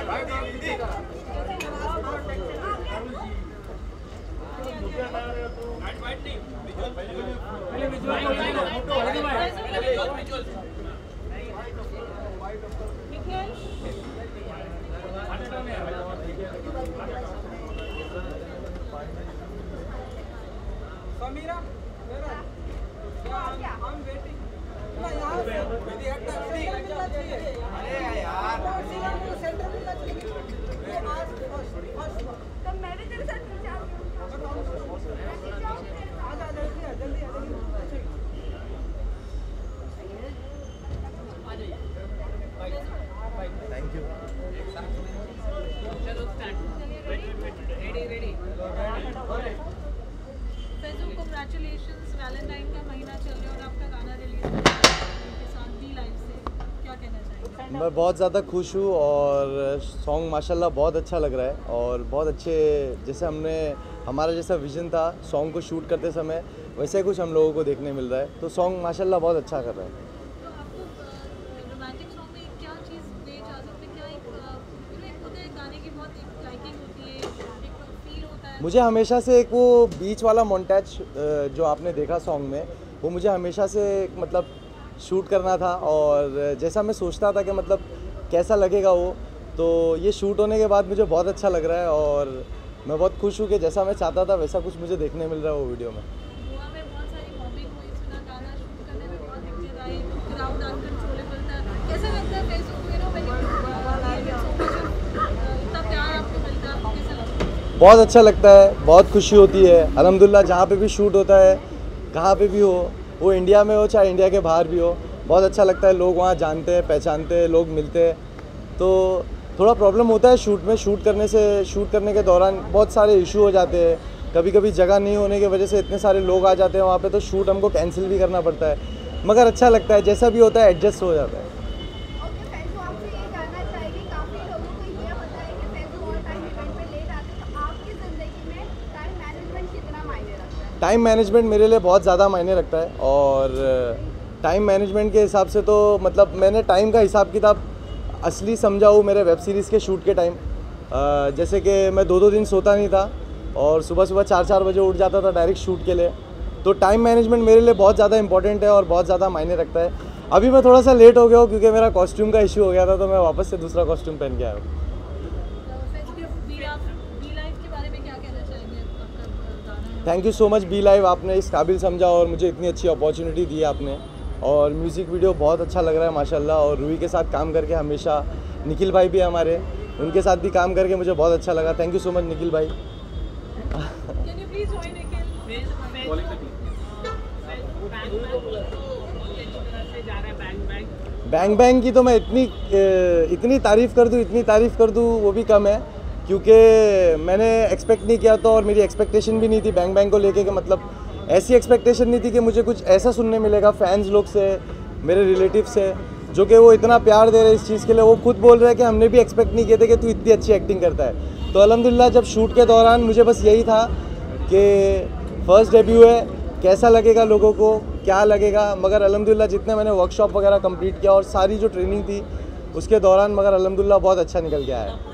Congratulations, Valentine का महीना चल रहा है और आपका गाना रिलीज हो रहा है उनके साथ बी लाइव से, क्या कहना चाहेंगे? मैं बहुत ज़्यादा खुश हूँ और सॉन्ग माशाल्लाह बहुत अच्छा लग रहा है और बहुत अच्छे, जैसे हमने हमारा जैसा विज़न था सॉन्ग को शूट करते समय वैसे कुछ हम लोगों को देखने मिल रहा है, तो सॉन्ग माशाल्लाह बहुत अच्छा कर रहा है। तो आपको रोमांटिक सॉन्ग में क्या चीज़ ले जा सकते हैं? क्या एक होता है गाने की बहुत एक लाइकिंग होती है, एक फील होता है? मुझे हमेशा से एक वो बीच वाला मोन्टेज जो आपने देखा सॉन्ग में, वो मुझे हमेशा से मतलब शूट करना था और जैसा मैं सोचता था कि मतलब कैसा लगेगा वो, तो ये शूट होने के बाद मुझे बहुत अच्छा लग रहा है और मैं बहुत खुश हूँ कि जैसा मैं चाहता था वैसा कुछ मुझे देखने मिल रहा है वो वीडियो में। गोवा में बहुत सारी मॉबिंग हुई, सुना गाना शूट करने में बहुत दिक्कत आई, क्राउड अनकंट्रोलेबल था, कैसा लगता है फेसबुक में इतना प्यार आपको मिलता है, आपको कैसा लगता है? बहुत अच्छा लगता है, बहुत खुशी होती है। अल्हम्दुलिल्लाह जहाँ पे भी शूट होता है, कहाँ पे भी हो, वो इंडिया में हो चाहे इंडिया के बाहर भी हो, बहुत अच्छा लगता है। लोग वहाँ जानते हैं, पहचानते हैं, लोग मिलते हैं। तो थोड़ा प्रॉब्लम होता है शूट में, शूट करने के दौरान बहुत सारे इशू हो जाते हैं। कभी कभी जगह नहीं होने की वजह से इतने सारे लोग आ जाते हैं वहाँ पे, तो शूट हमको कैंसिल भी करना पड़ता है, मगर अच्छा लगता है, जैसा भी होता है एडजस्ट हो जाता है। टाइम मैनेजमेंट मेरे लिए बहुत ज़्यादा मायने रखता है और टाइम मैनेजमेंट के हिसाब से तो मतलब मैंने टाइम का हिसाब किताब असली समझा हूँ मेरे वेब सीरीज़ के शूट के टाइम। जैसे कि मैं 2-2 दिन सोता नहीं था और सुबह 4-4 बजे उठ जाता था डायरेक्ट शूट के लिए, तो टाइम मैनेजमेंट मेरे लिए बहुत ज़्यादा इंपॉर्टेंट है और बहुत ज़्यादा मायने रखता है। अभी मैं थोड़ा सा लेट हो गया हूँ क्योंकि मेरा कॉस्ट्यूम का इशू हो गया था, तो मैं वापस से दूसरा कॉस्ट्यूम पहन के आया हूँ। Thank you so much B Live, आपने इस काबिल समझा और मुझे इतनी अच्छी अपॉर्चुनिटी दी आपने, और म्यूज़िक वीडियो बहुत अच्छा लग रहा है माशाल्लाह। और रूही के साथ काम करके हमेशा, निखिल भाई भी हमारे, उनके साथ भी काम करके मुझे बहुत अच्छा लगा। Thank you so much Nikhil भाई। बैंग बैंग की तो मैं इतनी तारीफ़ कर दूँ वो भी कम है, क्योंकि मैंने एक्सपेक्ट नहीं किया था और मेरी एक्सपेक्टेशन भी नहीं थी बैंग बैंग को लेके, कि मतलब ऐसी एक्सपेक्टेशन नहीं थी कि मुझे कुछ ऐसा सुनने मिलेगा फैंस लोग से, मेरे रिलेटिव से, जो कि वो इतना प्यार दे रहे हैं इस चीज़ के लिए। वो खुद बोल रहे हैं कि हमने भी एक्सपेक्ट नहीं किए थे कि तू इतनी अच्छी एक्टिंग करता है। तो अल्हम्दुलिल्लाह जब शूट के दौरान मुझे बस यही था कि फर्स्ट डेब्यू है, कैसा लगेगा लोगों को, क्या लगेगा, मगर अल्हम्दुलिल्लाह जितने मैंने वर्कशॉप वगैरह कंप्लीट किया और सारी जो ट्रेनिंग थी उसके दौरान, मगर अल्हम्दुलिल्लाह बहुत अच्छा निकल के आया है।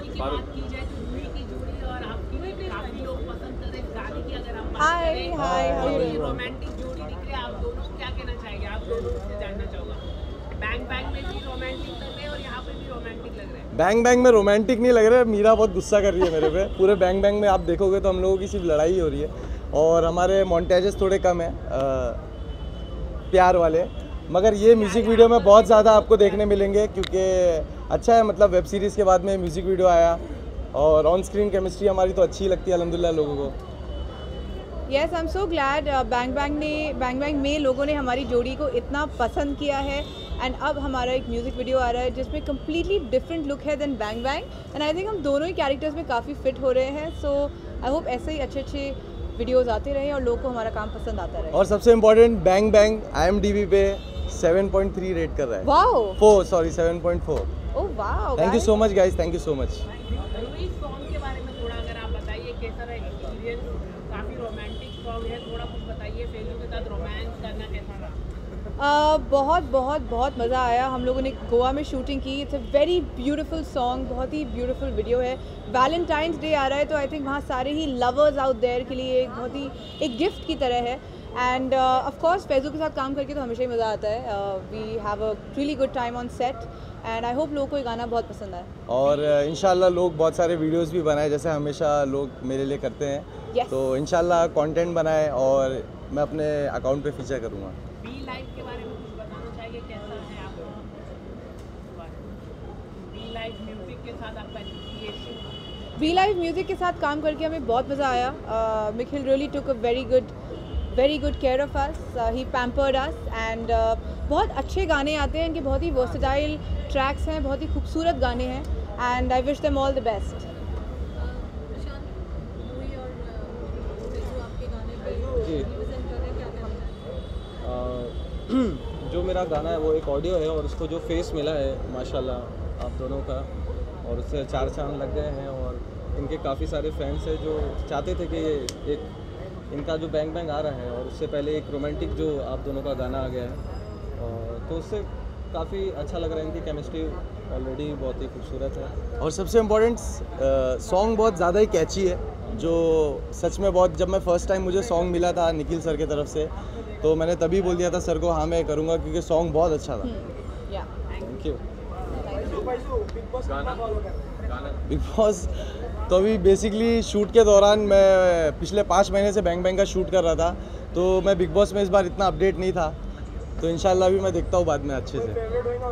रोमांटिक जोड़ी दिख रही है, आप दोनों क्या कहना चाहेंगे? आप दोनों से जानना चाहूँगा। बैंग बैंग में भी रोमांटिक लग रहे हैं और यहाँ पे भी रोमांटिक लग रहे हैं। बैंग बैंग में रोमांटिक नहीं लग रहा है, मीरा बहुत गुस्सा कर रही है मेरे पे। पूरे बैंग बैंग में आप देखोगे तो हम लोगों की सिर्फ लड़ाई हो रही है और हमारे मोन्टेजेस थोड़े कम है प्यार वाले, मगर ये म्यूज़िक वीडियो में बहुत ज़्यादा आपको देखने मिलेंगे, क्योंकि अच्छा है, मतलब वेब सीरीज़ के बाद में म्यूज़िक वीडियो आया और ऑन स्क्रीन केमिस्ट्री हमारी तो अच्छी लगती है अल्हम्दुलिल्लाह लोगों को। Yes, I am so glad bang bang में लोगों ने हमारी जोड़ी को इतना पसंद किया है, एंड अब हमारा एक म्यूज़िक वीडियो आ रहा है जिसमें कम्प्लीटली डिफरेंट लुक है then bang bang, and I think हम दोनों ही कैरेक्टर्स में काफ़ी फिट हो रहे हैं। सो आई होप ऐसे ही अच्छे वीडियोस आते रहें और लोगों को हमारा काम पसंद आता रहे। और सबसे इम्पोर्टेंट, बैंग बैंग IMDb पे 7.3 रेट कर रहा है। Wow, 7.4। Oh wow, thank you so much guys, thank you so much. Song के बारे में थोड़ा अगर आप बताइए, कैसा रहा एक्सपीरियंस? काफ़ी रोमांटिक सॉन्ग है, थोड़ा कुछ बताइए। फेजू के साथ रोमांस करना कैसा रहा? बहुत बहुत बहुत मज़ा आया। हम लोगों ने गोवा में शूटिंग की। It's a very beautiful song, बहुत ही ब्यूटीफुल वीडियो है। वैलेंटाइंस डे आ रहा है तो आई थिंक वहाँ सारे ही लवर्स आउट देयर के लिए एक बहुत ही एक गिफ्ट की तरह है। एंड ऑफ कोर्स फैज़ू के साथ काम करके तो हमेशा ही मज़ा आता है। We have a really good time on set and I hope लोगों को ये गाना बहुत पसंद आए। और इंशाल्लाह लोग बहुत सारे वीडियोस भी बनाए जैसे हमेशा लोग मेरे लिए करते हैं। Yes. तो इंशाल्लाह कंटेंट बनाए और मैं अपने अकाउंट पे फीचर करूँगा। बी लाइफ के बारे में कुछ बताना चाहिए, कैसा है आप बी लाइफ म्यूजिक के साथ आपका एसोसिएशन? वी लाइव म्यूज़िक के साथ काम करके हमें बहुत मज़ा आया। Mikhil really took a very good care of us, he pampered us and बहुत अच्छे गाने आते हैं इनके, बहुत ही वर्सेटाइल ट्रैक्स हैं, बहुत ही खूबसूरत गाने हैं and I wish them all the best. Prashant, movie और फैज़ू आपके गाने पे रिप्रेजेंट कर रहे हैं, क्या कहना चाहेंगे? जो मेरा गाना है वो एक ऑडियो है और उसको जो फेस मिला है माशाल्लाह आप दोनों का, और उससे 4 चांद लग गए हैं। और इनके काफ़ी सारे फैंस हैं जो चाहते थे कि ये एक इनका जो बैंग बैंग आ रहा है और उससे पहले एक रोमांटिक जो आप दोनों का गाना आ गया है, और तो उससे काफ़ी अच्छा लग रहा है। इनकी केमिस्ट्री ऑलरेडी बहुत ही खूबसूरत है और सबसे इम्पोर्टेंट सॉन्ग बहुत ज़्यादा ही कैची है, जो सच में बहुत, जब मैं फ़र्स्ट टाइम मुझे सॉन्ग मिला था निखिल सर की तरफ से तो मैंने तभी बोल दिया था सर को हाँ मैं करूँगा, क्योंकि सॉन्ग बहुत अच्छा था। या थैंक यू। बिग बॉस तो अभी बेसिकली शूट के दौरान मैं पिछले 5 महीने से बैंग बैंग का शूट कर रहा था, तो मैं बिग बॉस में इस बार इतना अपडेट नहीं था, तो इंशाल्लाह अभी मैं देखता हूँ बाद में अच्छे से।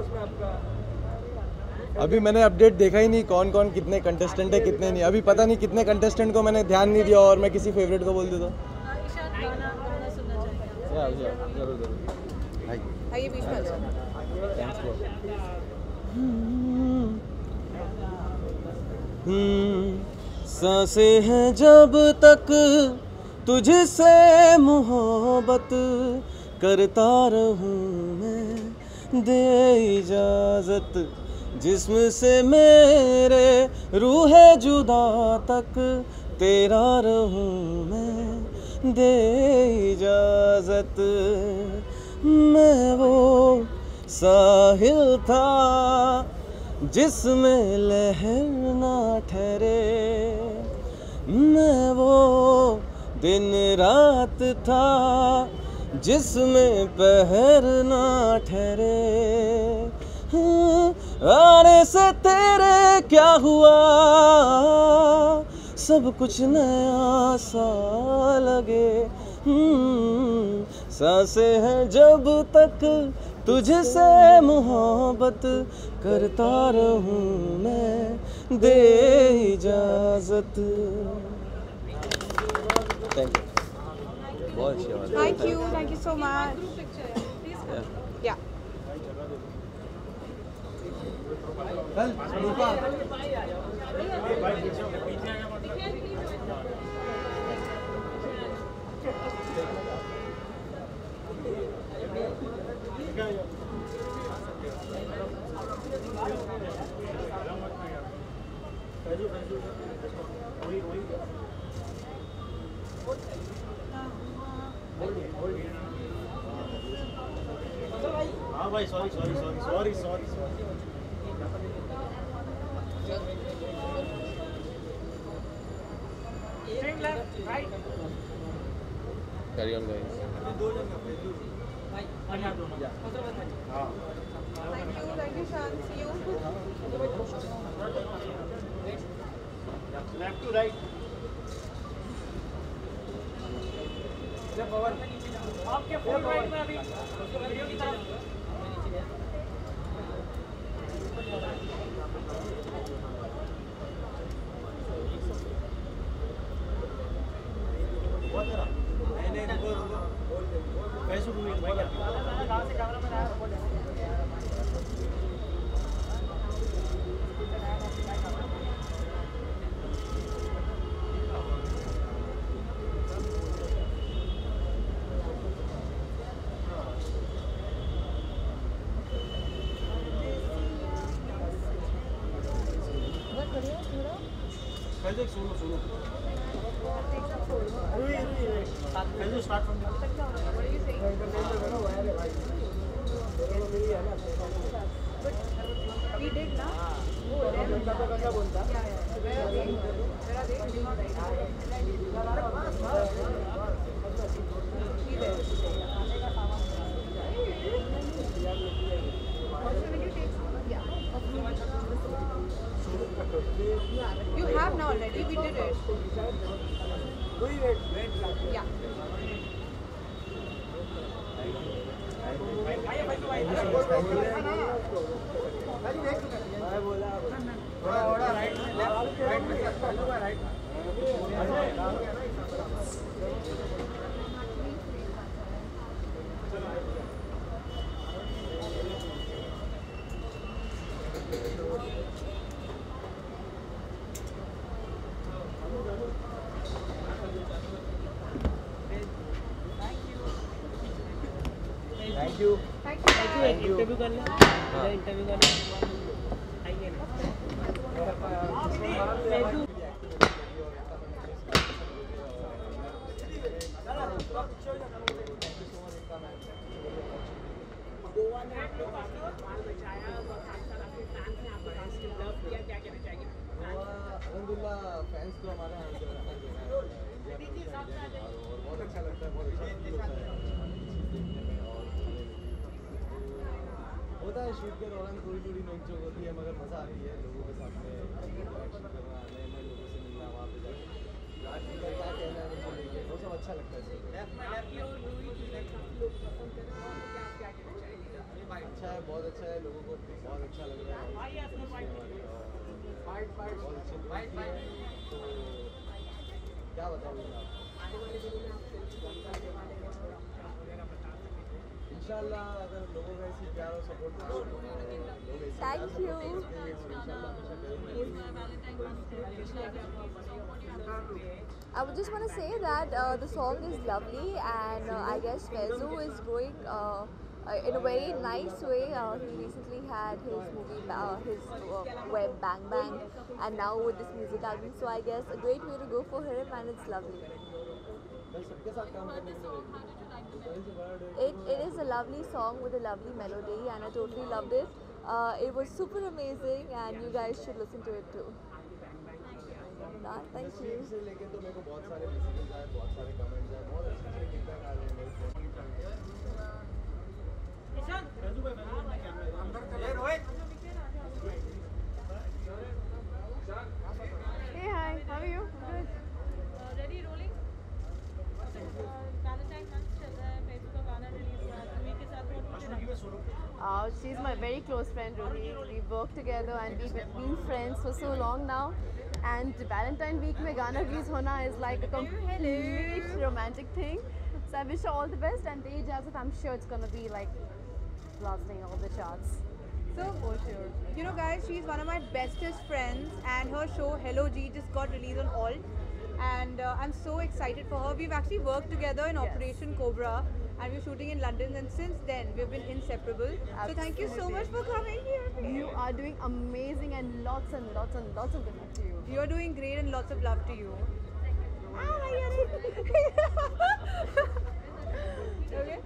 अभी मैंने अपडेट देखा ही नहीं कौन कौन कितने कंटेस्टेंट है कितने नहीं, अभी पता नहीं कितने कंटेस्टेंट को मैंने ध्यान नहीं दिया और मैं किसी फेवरेट को बोल देता हूँ। ईशान, गाना सुनना चाहेंगे आप? ज़रूर। आइए बीच में आ जाओ। Thanks bro. सांसें हैं जब तक तुझसे मोहब्बत करता रहूं मैं, दे इजाज़त जिस्म से मेरे रूह जुदा तक तेरा रहूं मैं, दे इजाज़त। मैं वो साहिल था जिसमें लहर ना ठहरे, मैं वो दिन रात था जिसमें पहर ना ठहरे। आने से तेरे क्या हुआ, सब कुछ नया सा लगे। सांसें हैं जब तक तुझसे मोहब्बत करता रहूं मैं, दे इजाज़त। Thank you. बहुत अच्छी आवाज़ है। Thank you so much. Group picture है, प्लीज या हाँ भाई sorry. Carry on guys. Thank you Shaan, see you. Left to right. आपके फुल राइट में अभी वीडियो की तरफ। Start from We did ना? Oh, them. Where are they? Be there. Also, will you take some? Yeah. You have now already. We did it. Yeah. Thank you. Interview कर ले, interview कर ले, आइए ना। गोवा ने आप लोग माल बचाया और 7 साल आपके फैंस ने आपको काफी लव किया, क्या कहना चाहिए? अल्हम्दुलिल्लाह फैंस तो हमारे यहाँ जो है और बहुत अच्छा लगता है, बहुत अच्छा फील होता है देखने में। और होता है शूट के दौरान थोड़ी थोड़ी नोकझोंक होती है, मगर मज़ा आती है लोगों के साथ में इंटरेक्शन करना, नए नए लोगों से मिलना, वहाँ पे जाके क्या कहना है मुझे वो सब अच्छा लगता है। अच्छा है, बहुत अच्छा है, लोगों को बहुत अच्छा लग रहा है, बहुत अच्छी है। तो क्या बताऊँ इंशाल्लाह अगर लोगों का ऐसी प्यार और support Thank you. I would just want to say that the song is lovely, and I guess Faizu is going in a very nice way. He recently had his movie, his web Bang Bang, and now with this music album. So I guess a great way to go for him, and it's lovely. It is a lovely song with a lovely melody, and I totally loved it. It was super amazing, and you guys should listen to it too. Thank you. से लेके तो मेरे को बहुत सारे messages आए, बहुत सारे कमेंट्स आए, बहुत अच्छे फीडबैक आ रहे हैं मेरे phone. Hey, hi. How are you? Good. Ready rolling. Valentine month चल रहा है, फैज़ू का गाना रिलीज हुआ है, रूही के साथ बहुत कुछ She's my very close friend, Ruhi. We've worked together and we've been friends for so long now. And Valentine week mein Gana release hona is like a complete romantic thing. So I wish her all the best, and Day Jazz, I'm sure it's gonna be like blasting all the charts. So, For sure. you know, guys, she's one of my bestest friends, and her show Hello G just got released on Alt, and I'm so excited for her. We've actually worked together in Yes. Operation Cobra, and we're shooting in London, and since then we've been inseparable. So thank you so much for coming here. You are doing amazing, and lots and lots and lots of good luck to you. You're doing great, and lots of love to you. Okay.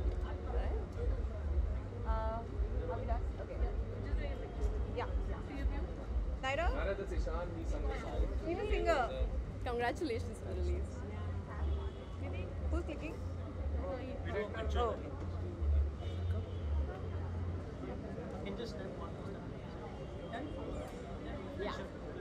Are we done? Okay. Yeah. Naira? She's a singer. Congratulations for the release. Who's clicking? Oh. Yeah.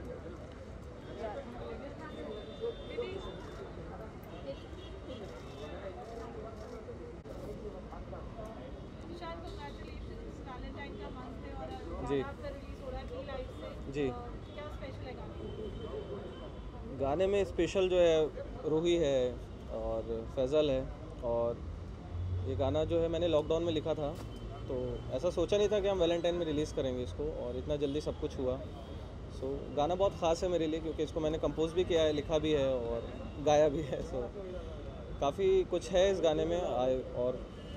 Nishan congratulations, Valentine का month है और जी। आपका release हो रहा है अपनी life से। जी। क्या स्पेशल है गाने में? गाने में स्पेशल जो है रूही है और फैज़ल है। और ये गाना जो है मैंने लॉकडाउन में लिखा था, तो ऐसा सोचा नहीं था कि हम वैलेंटाइन में रिलीज़ करेंगे इसको, और इतना जल्दी सब कुछ हुआ। सो गाना बहुत ख़ास है मेरे लिए, क्योंकि इसको मैंने कंपोज भी किया है, लिखा भी है और गाया भी है। सो काफ़ी कुछ है इस गाने में। और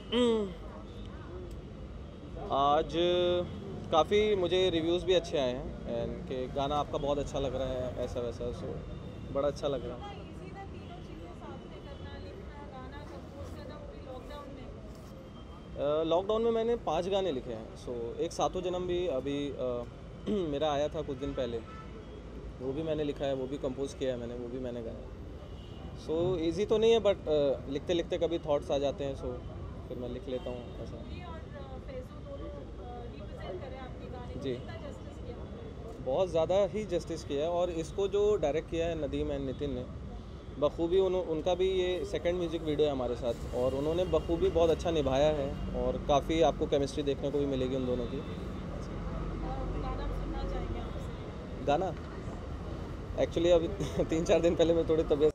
आज काफ़ी मुझे रिव्यूज़ भी अच्छे आए हैं एंड कि गाना आपका बहुत अच्छा लग रहा है, ऐसा वैसा। सो बड़ा अच्छा लग रहा है। इजी था तीनों चीज़ें साथ में करना, लिखना, गाना कंपोज करना, वो भी लॉकडाउन में। लॉकडाउन में मैंने 5 गाने लिखे हैं। सो एक सातों जन्म भी अभी मेरा आया था कुछ दिन पहले, वो भी मैंने लिखा है, वो भी कंपोज किया है मैंने, वो भी मैंने गाया। सो इजी तो नहीं है, बट लिखते लिखते कभी थॉट्स आ जाते हैं, सो फिर मैं लिख लेता हूँ ऐसा। जी, बहुत ज़्यादा ही जस्टिस किया है, और इसको जो डायरेक्ट किया है नदीम एंड नितिन ने बखूबी, उनका भी ये सेकंड म्यूज़िक वीडियो है हमारे साथ, और उन्होंने बखूबी बहुत अच्छा निभाया है, और काफ़ी आपको केमिस्ट्री देखने को भी मिलेगी उन दोनों की। गाना एक्चुअली अभी 3-4 दिन पहले मैं थोड़ी तबीयत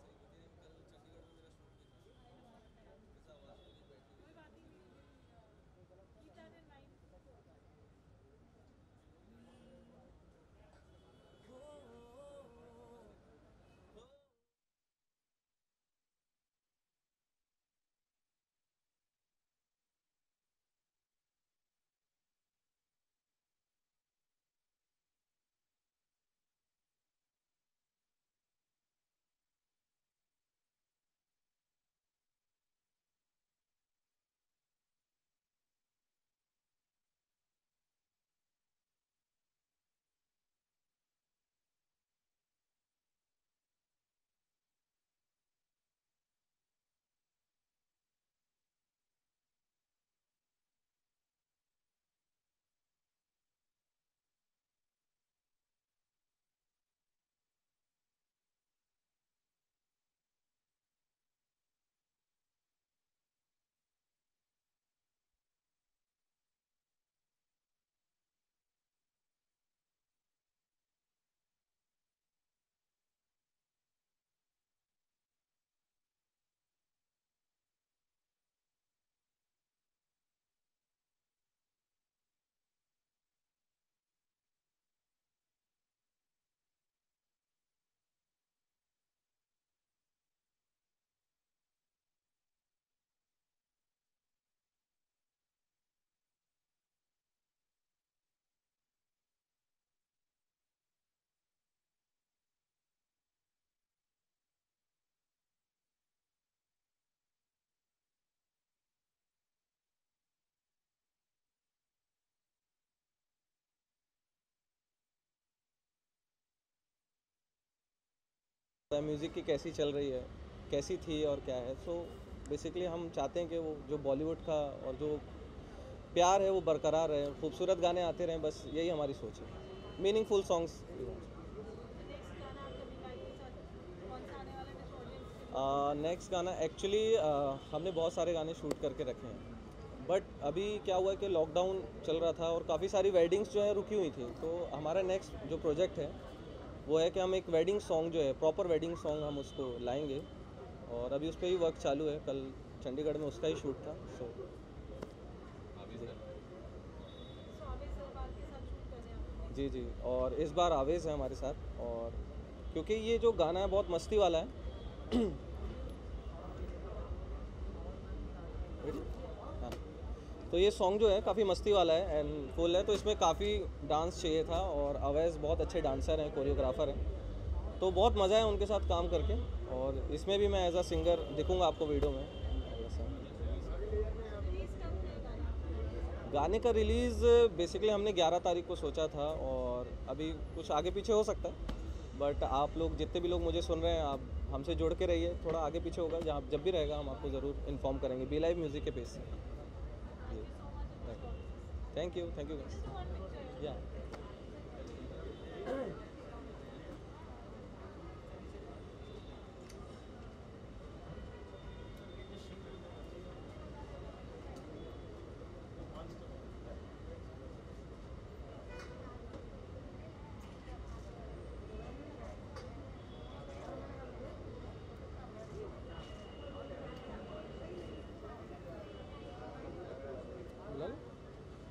म्यूज़िक की कैसी चल रही है, कैसी थी और क्या है। सो बेसिकली हम चाहते हैं कि वो जो बॉलीवुड का और जो प्यार है वो बरकरार रहे, खूबसूरत गाने आते रहें, बस यही हमारी सोच है। Meaningful songs. नेक्स्ट गाना एक्चुअली हमने बहुत सारे गाने शूट करके रखे हैं, बट अभी क्या हुआ कि लॉकडाउन चल रहा था और काफ़ी सारी वेडिंग्स जो है रुकी हुई थी। तो हमारा नेक्स्ट जो प्रोजेक्ट है वो है कि हम एक वेडिंग सॉन्ग जो है, प्रॉपर वेडिंग सॉन्ग हम उसको लाएंगे, और अभी उस पर ही वर्क चालू है। कल चंडीगढ़ में उसका ही शूट था। सो जी, और इस बार आवेज़ है हमारे साथ, और क्योंकि ये जो गाना है बहुत मस्ती वाला है हाँ, तो ये सॉन्ग जो है काफ़ी मस्ती वाला है एंड फुल है, तो इसमें काफ़ी डांस चाहिए था, और अवैज़ बहुत अच्छे डांसर हैं, कोरियोग्राफर हैं, तो बहुत मज़ा है उनके साथ काम करके। और इसमें भी मैं एज अ सिंगर दिखूंगा आपको वीडियो में। गाने का रिलीज़ बेसिकली हमने 11 तारीख को सोचा था, और अभी कुछ आगे पीछे हो सकता है, बट आप लोग जितने भी लोग मुझे सुन रहे हैं, आप हमसे जुड़ के रहिए। थोड़ा आगे पीछे होगा, जहाँ जब भी रहेगा हम आपको ज़रूर इन्फॉर्म करेंगे बी लाइव म्यूज़िक के पेज से। थैंक यू या